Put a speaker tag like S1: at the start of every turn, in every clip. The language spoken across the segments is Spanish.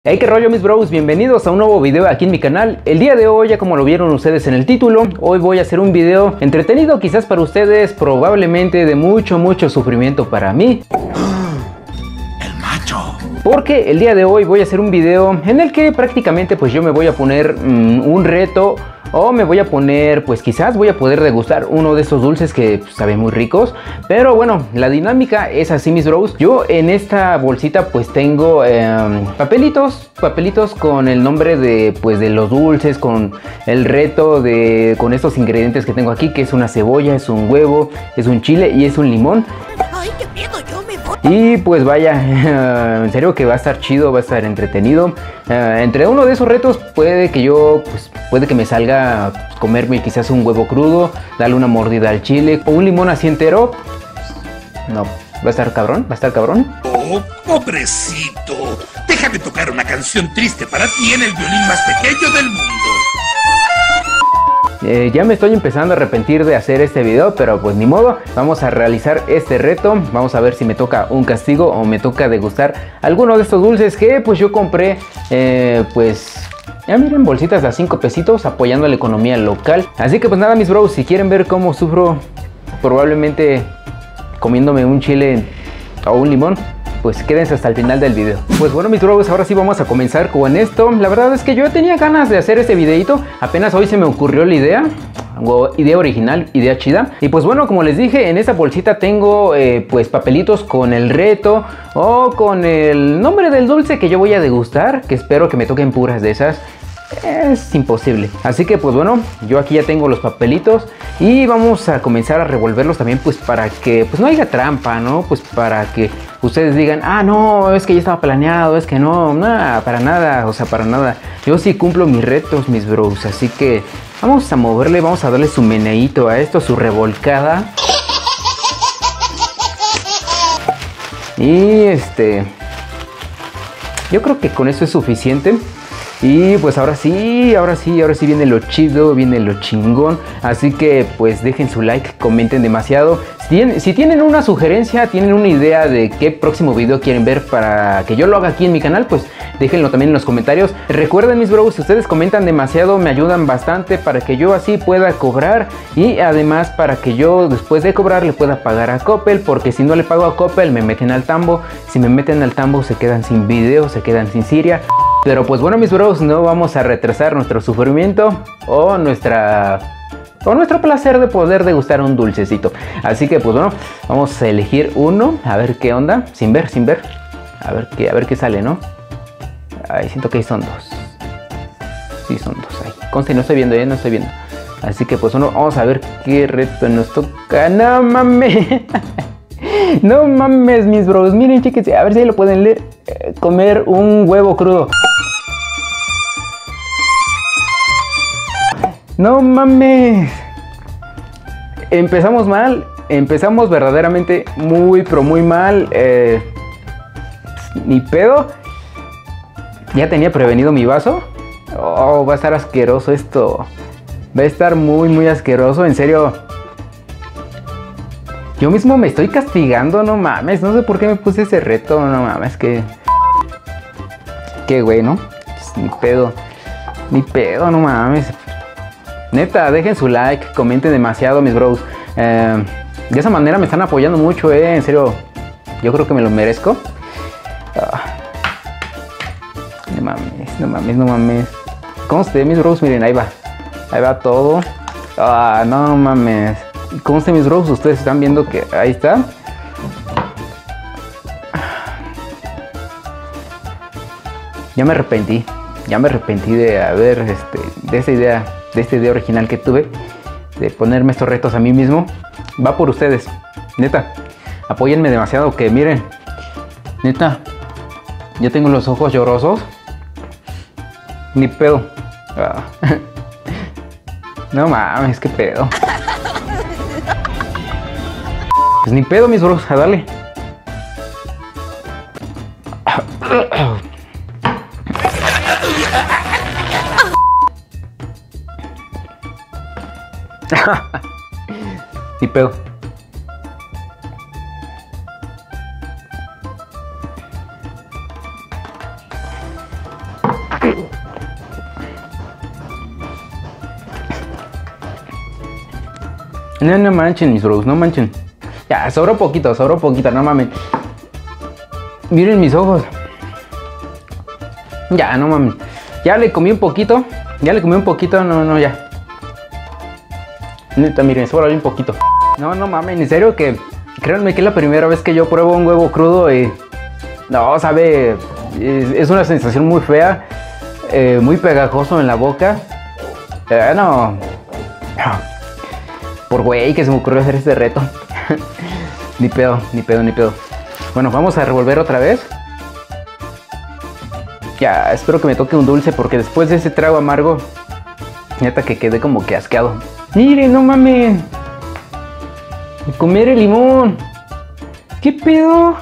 S1: Hey, qué rollo mis bros, bienvenidos a un nuevo video aquí en mi canal. El día de hoy, ya como lo vieron ustedes en el título, hoy voy a hacer un video entretenido quizás para ustedes, probablemente de mucho sufrimiento para mí.
S2: El macho.
S1: Porque el día de hoy voy a hacer un video en el que prácticamente pues yo me voy a poner un reto. O me voy a poner, pues quizás voy a poder degustar uno de estos dulces que pues, saben muy ricos. Pero bueno, la dinámica es así mis bros. Yo en esta bolsita pues tengo papelitos con el nombre de pues de los dulces, con el reto con estos ingredientes que tengo aquí, que es una cebolla, es un huevo, es un chile y es un limón.
S2: Ay, qué miedo, yo me voy.
S1: Y pues vaya, en serio que va a estar chido, va a estar entretenido. Entre uno de esos retos puede que puede que me salga comerme quizás un huevo crudo, darle una mordida al chile o un limón así entero. No, va a estar cabrón,
S2: Oh, pobrecito. Déjame tocar una canción triste para ti en el violín más pequeño del mundo.
S1: Ya me estoy empezando a arrepentir de hacer este video, pero pues ni modo, vamos a realizar este reto. Vamos a ver si me toca un castigo o me toca degustar alguno de estos dulces que pues yo compré, ya miren, bolsitas de 5 pesitos apoyando a la economía local. Así que pues nada mis bros, si quieren ver cómo sufro probablemente comiéndome un chile o un limón, pues quédense hasta el final del video. Pues bueno mis bros, ahora sí vamos a comenzar con esto. La verdad es que yo tenía ganas de hacer este videito. Apenas hoy se me ocurrió la idea. Idea original, idea chida. Y pues bueno, como les dije, en esta bolsita tengo pues papelitos con el reto o con el nombre del dulce que yo voy a degustar, que espero que me toquen puras de esas. Es imposible. Así que pues bueno, yo aquí ya tengo los papelitos y vamos a comenzar a revolverlos también pues para que pues no haya trampa, ¿no? Pues para que ustedes digan, ah no, es que ya estaba planeado, es que no, nada, para nada, o sea, para nada. Yo sí cumplo mis retos, mis bros, así que vamos a moverle, vamos a darle su meneíto a esto, su revolcada. Y yo creo que con eso es suficiente. Y pues ahora sí viene lo chido, viene lo chingón. Así que pues dejen su like, comenten demasiado. Si tienen una sugerencia, tienen una idea de qué próximo video quieren ver para que yo lo haga aquí en mi canal, pues déjenlo también en los comentarios. Recuerden mis bros, si ustedes comentan demasiado me ayudan bastante para que yo así pueda cobrar. Y además para que yo después de cobrar le pueda pagar a Coppel, porque si no le pago a Coppel me meten al tambo. Si me meten al tambo se quedan sin video, se quedan sin Siria. Pero pues bueno mis bros, no vamos a retrasar nuestro sufrimiento o nuestro placer de poder degustar un dulcecito. Así que pues bueno, vamos a elegir uno, a ver qué onda, sin ver. A ver qué sale, ¿no? Ay, siento que son dos. Sí, son dos. Ay, conste, no estoy viendo, no estoy viendo. Así que pues bueno, vamos a ver qué reto nos toca. No mames. No mames mis bros, miren chicos, a ver si lo pueden leer. Comer un huevo crudo. No mames. Empezamos mal. Empezamos verdaderamente muy mal. Ni pedo. Ya tenía prevenido mi vaso. Oh, va a estar asqueroso esto. Va a estar muy asqueroso. En serio. Yo mismo me estoy castigando, no mames. No sé por qué me puse ese reto. No mames, que... Qué güey, ¿no? Ni pedo. Ni pedo, no mames. Neta, dejen su like, comenten demasiado mis bros. De esa manera me están apoyando mucho, en serio. Yo creo que me lo merezco. No mames. ¿Cómo se ve mis bros? Miren, ahí va todo. No mames. ¿Cómo se ve mis bros? Ustedes están viendo que ahí está. Ya me arrepentí de haber, de esta idea original que tuve, de ponerme estos retos a mí mismo. Va por ustedes, neta, apóyenme demasiado, que miren, neta, ya tengo los ojos llorosos, ni pedo. No mames, qué pedo. Pues ni pedo mis bros, a darle. Ni pedo. No, no manchen, mis bros, no manchen. Ya, sobró poquito, no mames. Miren mis ojos. Ya, no mames. Ya le comí un poquito. No, ya. Neta, miren, sobra un poquito. No, no mames, en serio que... Créanme que es la primera vez que yo pruebo un huevo crudo y... No, sabe... Es una sensación muy fea. Muy pegajoso en la boca. No. Por güey que se me ocurrió hacer este reto. Ni pedo. Bueno, vamos a revolver otra vez. Ya, espero que me toque un dulce porque después de ese trago amargo, neta que quedé como que asqueado. Miren, no mames. Comer el limón. ¿Qué pedo?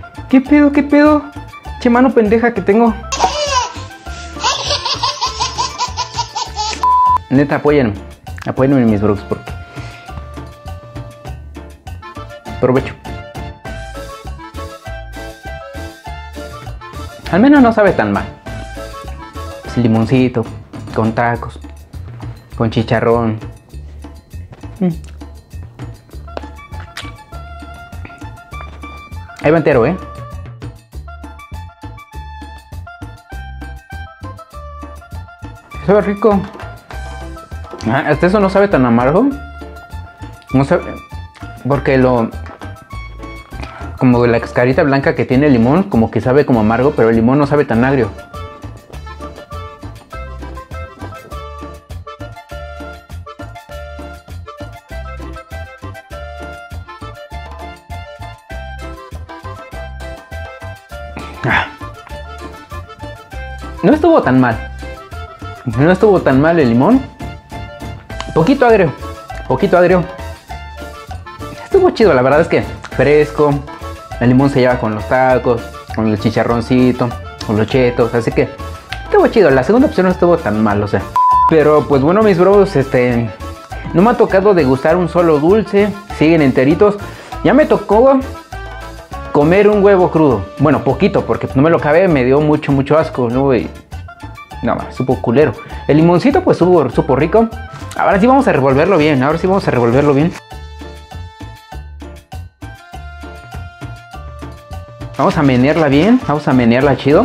S1: Che mano pendeja que tengo. Neta, apóyenme mis bros porque... Provecho. Al menos no sabe tan mal. Es limoncito, con tacos, con chicharrón. Ahí va entero, Sabe rico. Hasta eso no sabe tan amargo. No sabe... Porque como la cascarita blanca que tiene el limón, como que sabe como amargo, pero el limón no sabe tan agrio. No estuvo tan mal. No estuvo tan mal el limón. Poquito agrio. Estuvo chido, la verdad es que fresco. El limón se lleva con los tacos, con el chicharroncito, con los chetos, así que estuvo chido. La segunda opción no estuvo tan mal, o sea. Pero pues bueno, mis bros, no me ha tocado degustar un solo dulce. Siguen enteritos. Ya me tocó comer un huevo crudo. Bueno, poquito, porque no me lo acabé, me dio mucho asco, ¿no? Y no, supo culero. El limoncito pues supo rico. Ahora sí vamos a revolverlo bien, Vamos a menearla bien, vamos a menearla chido.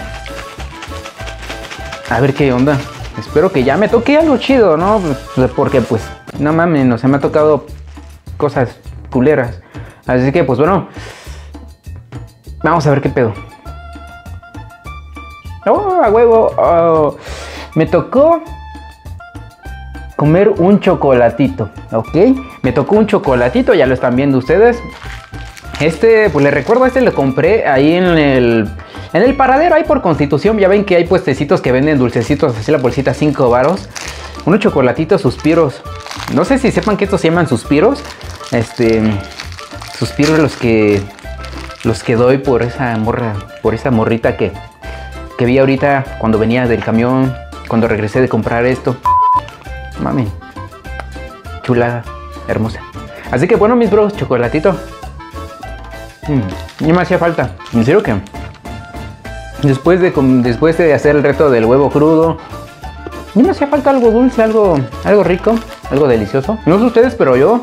S1: A ver qué onda. Espero que ya me toque algo chido, ¿no? Porque pues, no mames, no se me ha tocado cosas culeras. Así que pues bueno, vamos a ver qué pedo. ¡Oh, a huevo! Oh, me tocó comer un chocolatito, ¿ok? Me tocó un chocolatito, ya lo están viendo ustedes. Pues les recuerdo, lo compré ahí en el paradero, ahí por Constitución. Ya ven que hay puestecitos que venden dulcecitos, así la bolsita 5 varos. Unos chocolatitos suspiros. No sé si sepan que estos se llaman suspiros. Suspiros los que doy por esa morrita que vi ahorita cuando venía del camión, cuando regresé de comprar esto. Mami, chulada, hermosa. Así que bueno, mis bros, chocolatito. Ya me hacía falta. En serio que después de hacer el reto del huevo crudo, ya me hacía falta algo dulce, algo rico, algo delicioso. No sé ustedes, pero yo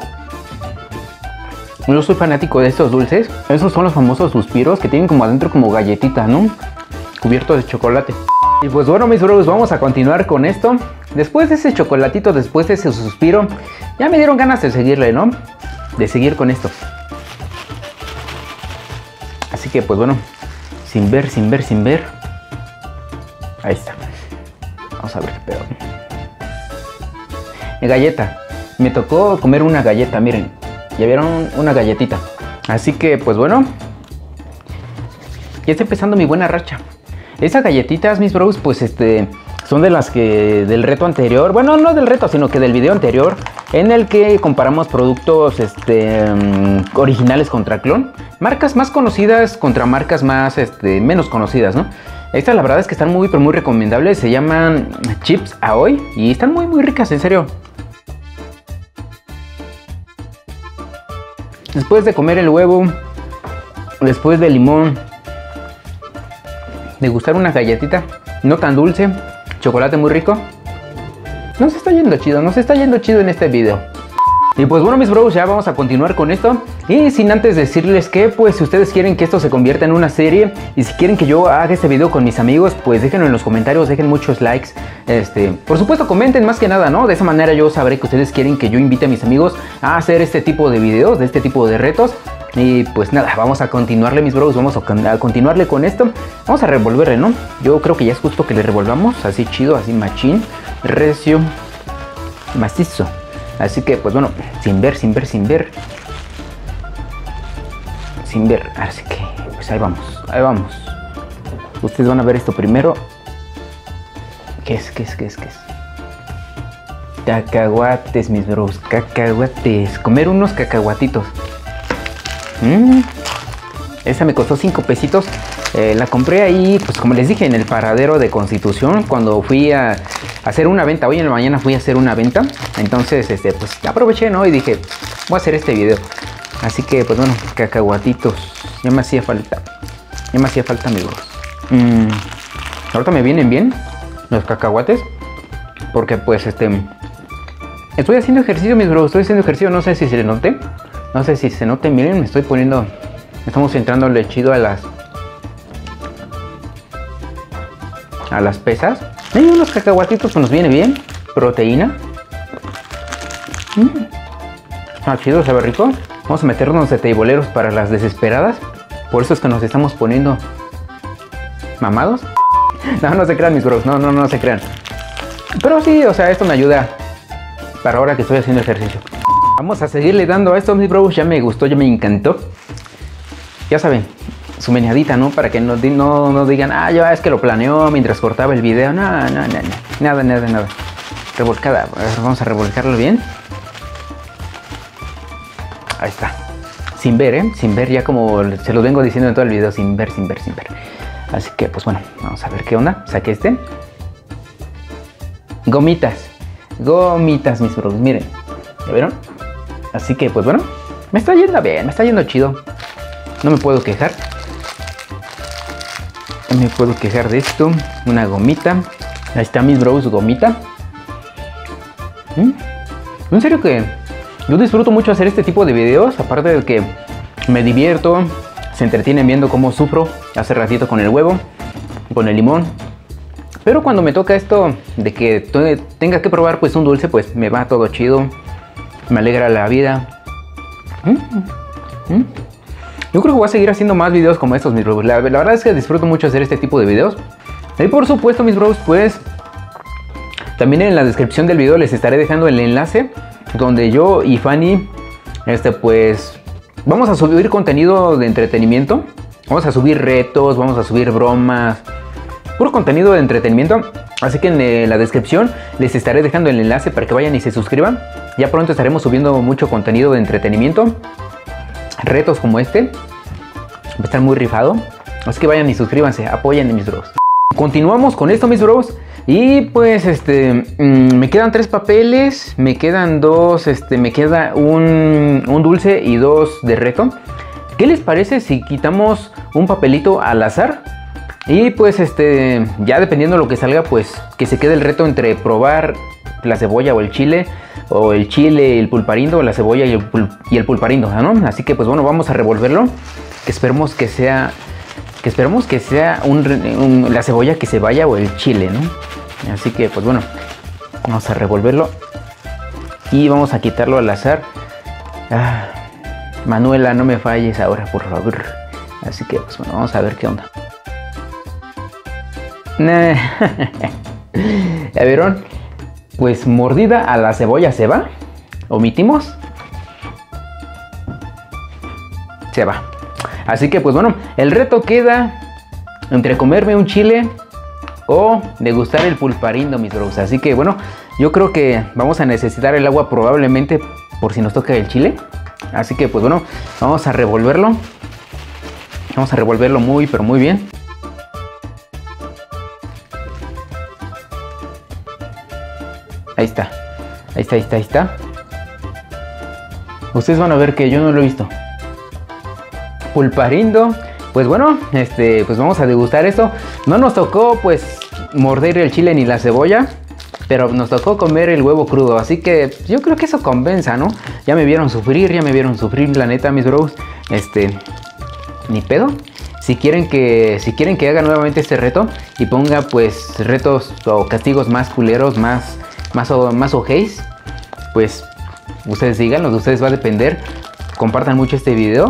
S1: soy fanático de estos dulces. Esos son los famosos suspiros que tienen como adentro como galletita, ¿no? Cubierto de chocolate. Y pues bueno, mis bros, vamos a continuar con esto. Después de ese chocolatito, después de ese suspiro, ya me dieron ganas de seguirle, ¿no? De seguir con esto. Así que pues bueno, sin ver. Ahí está. Vamos a ver qué pedo. Galleta. Me tocó comer una galleta, miren. Ya vieron, una galletita. Así que pues bueno, ya está empezando mi buena racha. Esas galletitas, mis bros, pues son de las que del reto anterior. Bueno, no del reto, sino que del video anterior, en el que comparamos productos originales contra clon. Marcas más conocidas contra marcas más menos conocidas, ¿no? Estas la verdad es que están muy recomendables. Se llaman Chips Ahoy y están muy ricas, en serio. Después de comer el huevo, después del limón, degustar una galletita. no tan dulce, chocolate muy rico. Nos está yendo chido en este video. Y pues bueno mis bros, ya vamos a continuar con esto. Y sin antes decirles que pues si ustedes quieren que esto se convierta en una serie y si quieren que yo haga este video con mis amigos, pues déjenlo en los comentarios, dejen muchos likes. Por supuesto comenten más que nada, ¿no? De esa manera yo sabré que ustedes quieren que yo invite a mis amigos a hacer este tipo de videos, de este tipo de retos. Y pues nada, vamos a continuarle mis bros, vamos a continuarle con esto. Vamos a revolverle, ¿no? Yo creo que ya es justo que le revolvamos, así chido, así machín, recio, macizo. Así que pues bueno, sin ver. Así que pues ahí vamos. Ustedes van a ver esto primero. ¿Qué es? Cacahuates, mis bros, cacahuates. Comer unos cacahuatitos. Esa me costó 5 pesitos. La compré ahí, pues como les dije, en el paradero de Constitución, cuando fui a hacer una venta. Hoy en la mañana fui a hacer una venta. Entonces, pues aproveché, ¿no? Y dije, voy a hacer este video. Así que, pues bueno, cacahuatitos. Ya me hacía falta, amigos. Ahorita me vienen bien los cacahuates. Porque, pues, estoy haciendo ejercicio, mis bros. No sé si se note. Miren, estamos entrándole chido a las pesas. Y unos cacahuatitos pues nos viene bien. Proteína. Chido, sabe rico. Vamos a meternos de teiboleros para las desesperadas. Por eso es que nos estamos poniendo mamados. No se crean mis bros, no se crean. Pero sí, o sea, esto me ayuda para ahora que estoy haciendo ejercicio. Vamos a seguirle dando a esto mis bros. Ya me gustó, ya me encantó. Ya saben, su meneadita, ¿no? Para que no digan, ya es que lo planeó mientras cortaba el video. Nada. Revolcada. Vamos a revolcarlo bien. Ahí está. Sin ver, ya como se lo vengo diciendo en todo el video. Sin ver. Así que, pues bueno, vamos a ver qué onda. Saqué este. Gomitas, mis bros. Miren. ¿Ya vieron? Así que, pues bueno, me está yendo bien, me está yendo chido. No me puedo quejar. No me puedo quejar de esto. Una gomita. Ahí está mis bros, gomita. En serio que yo disfruto mucho hacer este tipo de videos. Aparte de que me divierto. Se entretienen viendo cómo sufro hace ratito con el huevo, con el limón. Pero cuando me toca esto de que tenga que probar pues un dulce, pues me va todo chido. Me alegra la vida. Yo creo que voy a seguir haciendo más videos como estos, mis bros. La verdad es que disfruto mucho hacer este tipo de videos. Y por supuesto, mis bros, pues también en la descripción del video les estaré dejando el enlace donde yo y Fanny, pues vamos a subir contenido de entretenimiento. Vamos a subir retos, vamos a subir bromas. Puro contenido de entretenimiento. Así que en la descripción les estaré dejando el enlace para que vayan y se suscriban. Ya pronto estaremos subiendo mucho contenido de entretenimiento. Retos como este. Va a estar muy rifado. Así que vayan y suscríbanse. Apoyen a mis bros. Continuamos con esto, mis bros. Y pues me quedan 3 papeles. Me quedan 2. Me queda un dulce y 2 de reto. ¿Qué les parece si quitamos un papelito al azar? Y pues ya dependiendo de lo que salga, pues que se quede el reto entre probar la cebolla o el chile el pulparindo, o la cebolla y el pulparindo, ¿no? Así que pues bueno, vamos a revolverlo. Esperemos que sea la cebolla que se vaya o el chile, ¿no? Así que pues bueno, vamos a revolverlo y vamos a quitarlo al azar. Manuela, no me falles ahora, por favor. Así que pues bueno, vamos a ver qué onda. ¿Ya vieron? Pues mordida a la cebolla se va. Omitimos. Se va. Así que pues bueno, el reto queda entre comerme un chile o degustar el pulparindo, mis bros. Así que bueno, yo creo que vamos a necesitar el agua probablemente por si nos toca el chile. Así que pues bueno, vamos a revolverlo. Vamos a revolverlo muy pero muy bien. Ahí está. Ahí está. Ustedes van a ver que yo no lo he visto. Pulparindo. Pues bueno, pues vamos a degustar esto. No nos tocó pues morder el chile ni la cebolla, pero nos tocó comer el huevo crudo, así que yo creo que eso compensa, ¿no? Ya me vieron sufrir, la neta, mis bros. Ni pedo. Si quieren que haga nuevamente este reto y ponga pues retos o castigos más culeros, más ojéis, pues ustedes díganlo, de ustedes va a depender. Compartan mucho este video.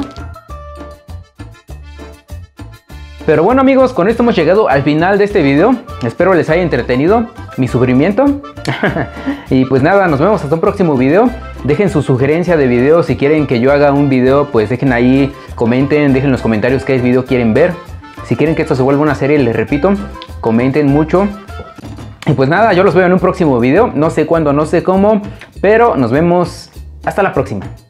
S1: Pero bueno, amigos, con esto hemos llegado al final de este video. Espero les haya entretenido mi sufrimiento. Y pues nada, nos vemos hasta un próximo video. Dejen su sugerencia de video. Si quieren que yo haga un video, pues dejen ahí, comenten, dejen en los comentarios qué video quieren ver. Si quieren que esto se vuelva una serie, les repito, comenten mucho. Y pues nada, yo los veo en un próximo video. No sé cuándo, no sé cómo, pero nos vemos hasta la próxima.